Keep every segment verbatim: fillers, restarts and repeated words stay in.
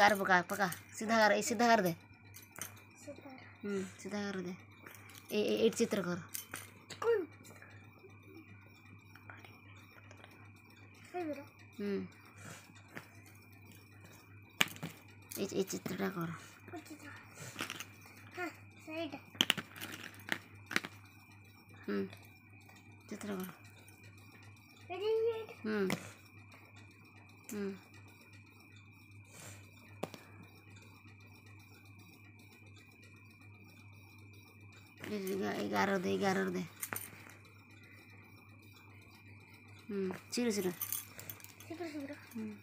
गार पका पका सीधा कर ये सीधा कर दे हम्म सीधा कर दे ए ए चित्र कर हम्म ये ये चित्रटा कर हम्म चित्र कर हम्म हम्म ग्यारह दे ग्यारह दे हम्म शीघ्र शीघ्र शीघ्र शीघ्र हम्म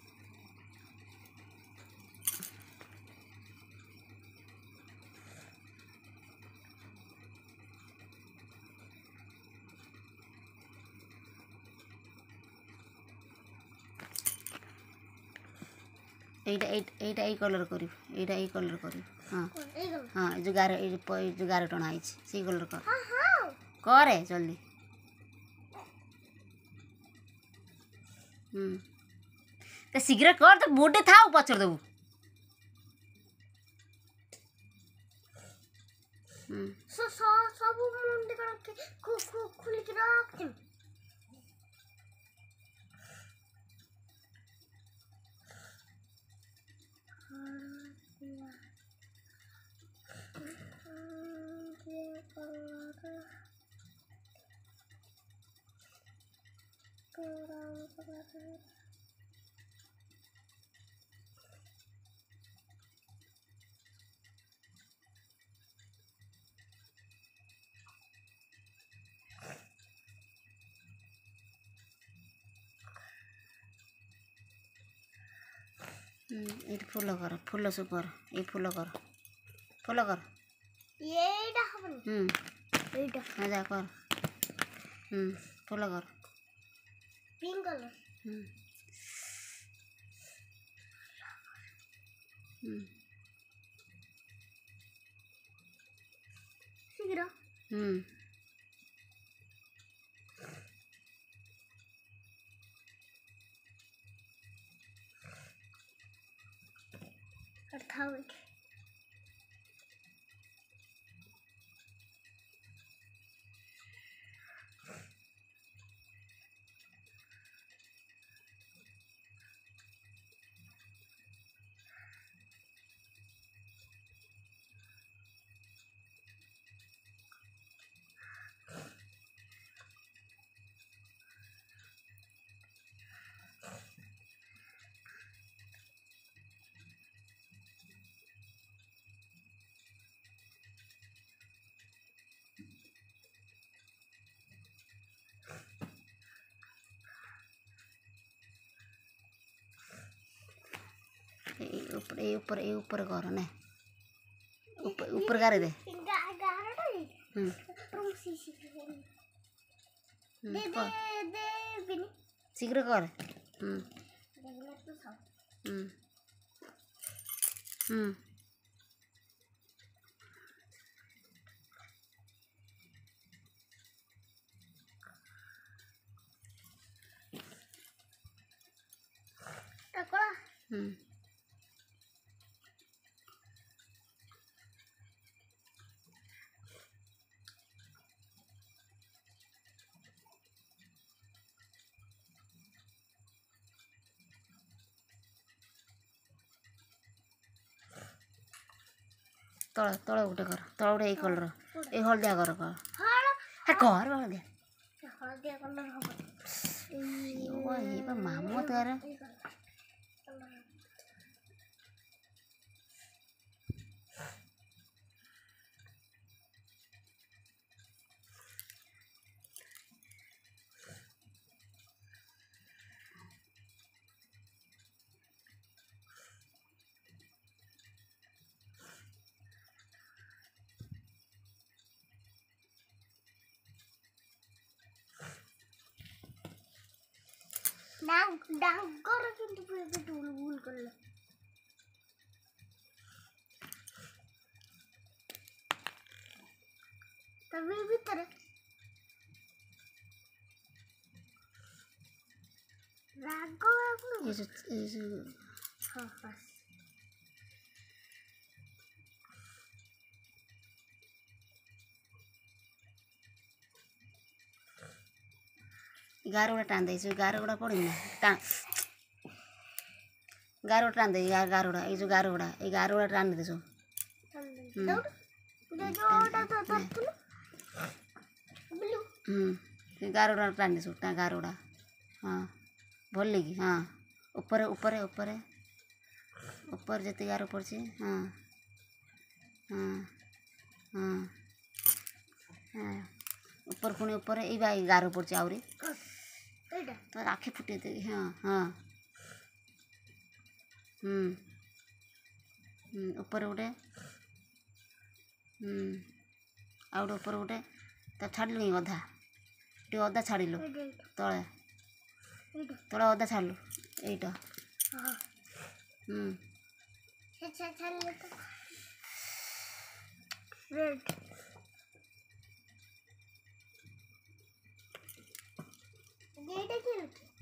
এইটা এইটা এই কলর করিব এইটা এই কলর করিব হ্যাঁ হ্যাঁ এই যে গারে এই যে গারে টଣା আইছে সেই কলর কর করে জলদি হুম তো শীঘ্র কর তো মোটে থাও পছর দেবু হুম সব মুন্ডে করে খুলে কি রাখছিস ଏଇଠି ଫୁଲ କର ଫୁଲ ସବୁ କର ଏଇ ଫୁଲ କର ଫୁଲ କର ଏଇଟା ହବନି ହୁଁ ଏଇଟା ହଁ ଯା କର ହୁଁ ଫୁଲ କର ପିଙ୍କ କଲର ହୁଁ ହୁଁ ଶୀଘ୍ର ହୁଁ थाव एठी ऊपर ये ऊपर ये ऊपर करो ने ऊपर ऊपर कर दे हम्म दे दे दे बिनी शीघ्र कर हम्म हम्म हम्म टकला हम्म तल तल गोटे कर तल गोटे ये कलर ये हलदिया कर कर हाँ कर हलदिया हलदिया कलर हबो ये मामू तार डांग डांग कर किंतु पे टूल भूल कर ले तभी भी तेरे रागो ये जो ये जो हाँ बस ଗାର ଗୁଡ଼ା ଟାଣି ଦେଇ ସେ ଗାର ଗୁଡ଼ା ପଡ଼ିନି ନା ଟା ଗାର ଗୁଡ଼ା ଟାଣି ଦେଇ ଗାର ଗୁଡ଼ା ଏଇ ଯେଉଁ ଗାର ଗୁଡ଼ା ଏଇ ଗାର ଗୁଡ଼ା ଟାଣି ଦେ ସବୁ ହୁଁ ସେ ଗାର ଗୁଡ଼ା ଟାଣି ଦେ ସବୁ ଟା ଗାର ଗୁଡ଼ା ହଁ ଭଲ ଲାଗି ହଁ ଉପରେ ଉପରେ ଉପରେ ଉପରେ ଯେତେ ଗାର ପଡ଼ିଛି ହଁ ହଁ ହଁ ହଁ ଉପରେ ପୁଣି ଉପରେ ଏଇ ବା ଏଇ ଗାର ପଡ଼ିଛି ଆହୁରି ତ ଆଖି ଫୁଟେଇ ଦେବି ହଁ ହଁ ହୁଁ ହୁଁ ଉପରେ ଗୋଟେ ହୁଁ ଆଉ ଗୋଟେ ଉପରେ ଗୋଟେ ତା ଛାଡ଼ିଲୁଣି ଅଧା ଟିକେ ଅଧା ଛାଡ଼ିଲୁ ତଳେ ତଳେ ଅଧା ଛାଡ଼ିଲୁ ଏଇଟା ହୁଁ ରେଡ୍